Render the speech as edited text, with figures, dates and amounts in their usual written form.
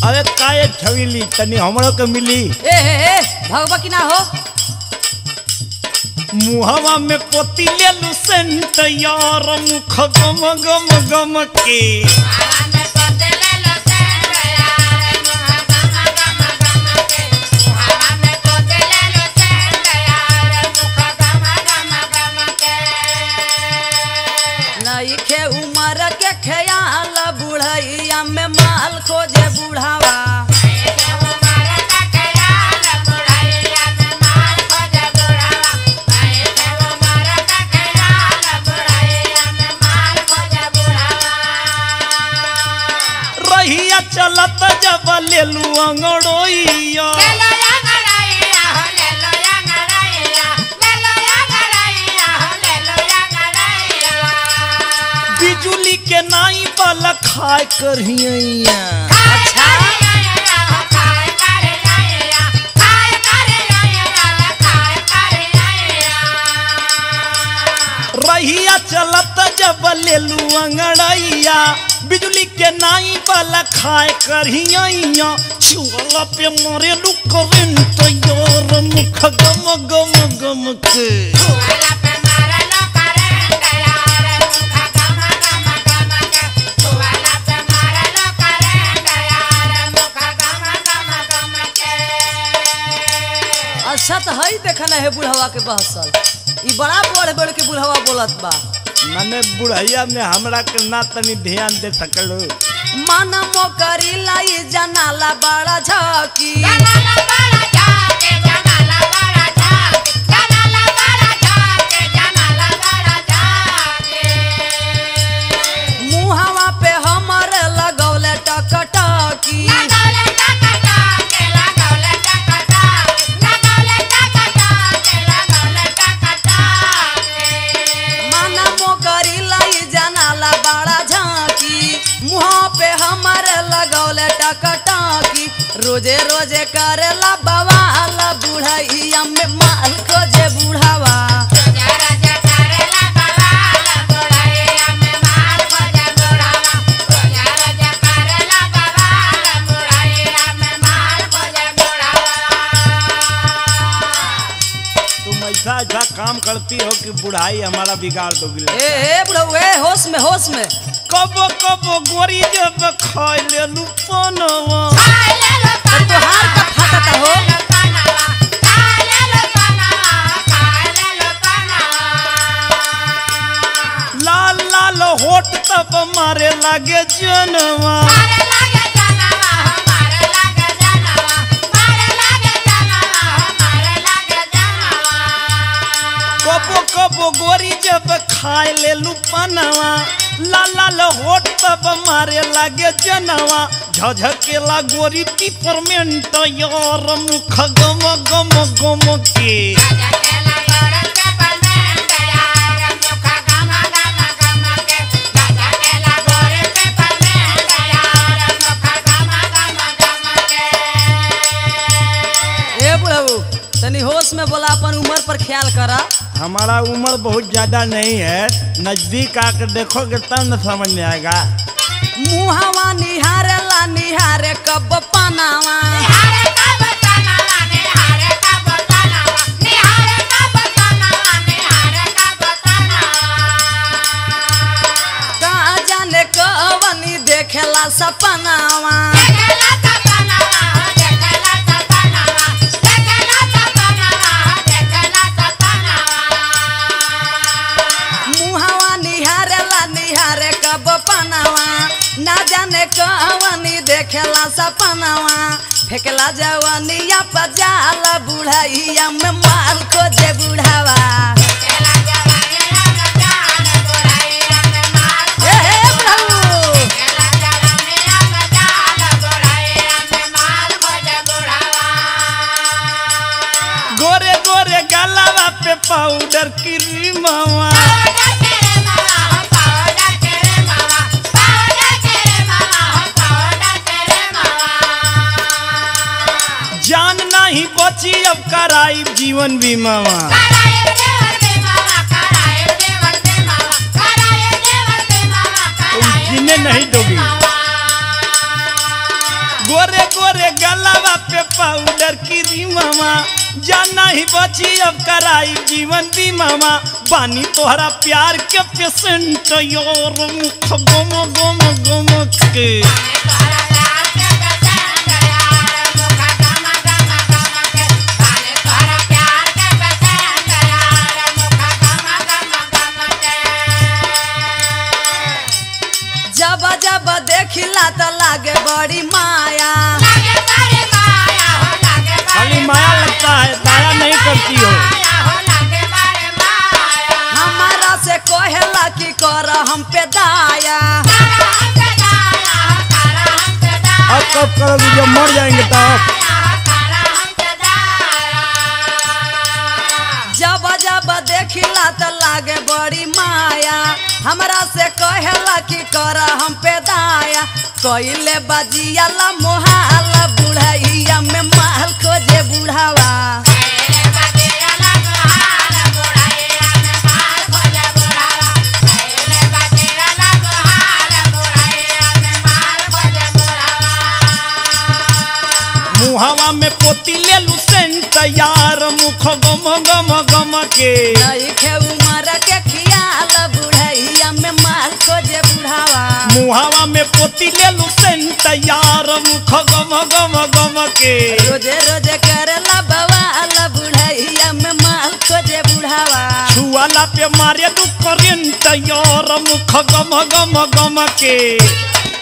अरे काये छविली तनी हमरो के मिली। ए भगवा की ना हो मुहवा में पोती ले लू सेंट यार मुख गम गम गम के नइखे उमर के ख्याल बुढ़ैया में माल खोजे बुढ़ावा रहिया चलत जब ले लू अंगड़ोइया बिजुली के नाई वाला खाए करहिया। अच्छा रहिया चलत जब ले लू अंगड़ैया बिजली के नाई वाला खाए करहिया छुअला पे मारे लू करंट यार मुख गम गम गम के अच्छा तो हई देखल है बुढ़वा के बहसल ई बड़ा बढ़ बढ़ के बुढ़वा बोलत बा मने बुढ़ैया में हमरा के ना तनी ध्यान दे सकलो मन मोकरी लाई जनाला बड़ा झाकी मुहावा पे हमर लगौले टकटकी मन मोकरी लाई जनाला बड़ा झाकी मुहा पे हमर लगौले टकटकी रोजे रोजे करेला बवाल बुढ़ैया में माल खोजे बुढ़ावा ऐसा ऐसा काम करती हो कि बुढ़ाई हमारा बिगाड़ दोगी। ए बुढ़ऊ होश में कबो कबो गोरी जब खाए ले लू पनवा तोहार का फाटता हो लाल लाल होठ तब मारे लागे जनवा कबो कबो गोरी जब खाए ले लू पनवा लाल लाल होठ तब मारे लागे जनवा झझकेला गोरी पिपरमेंट यार मुख गम गम गम के तनी होश में बोला अपन उम्र पर ख्याल करा। हमारा उम्र बहुत ज्यादा नहीं है, नजदीक आकर देखोगे तब न समझ में आएगा। मुहावा निहारेला निहारे कब पनावा कहाँ जाने कवनी देखेला सपनावा ना जाने कवनी देखेला सपनावा फेंकला जवानिया पजाला बुढ़ैया में माल खोजे बुढ़ावा गोरे गोरे गलावा पे पाउडर क्रीमवा जान नहीं बची अब कराई जीवन बीमावा तुम जीने नहीं दोगी। गोरे गोरे गलावा पे पाउडर की रीमामा जाना ही बची अब कराई जीवन बीमामा बानी तोहरा प्यार के पेशेंट योर मुख गम गम गम के जब जब देखिला त लागे बड़ी माया खाली माया लगता है दया नहीं करती हो हमारा से कहेला कि कर हम पे दाया अब कब करोगे जब मर जाएंगे तब जब जब देखिला त लागे बड़ी माया हमरा से कहेला कि कर हम पे दाया कइले बजियाला मोहाला बुढ़ैया में माल खोजे बुढ़ावा मुहावा में पोती ले लू सेंट यार मुख गम गम गम के नहीं खे उमर के खियाल बुढ़ैया में माल खोजे बुढ़ावा मुहावा में पोती ले लू सेंट यार मुख गम गम गम के रोजे रोजे करेला बवाल बुढ़ैया में माल खोजे बुढ़ावा छुआला पे मारे दू करेंट यार मुख गम गम गम के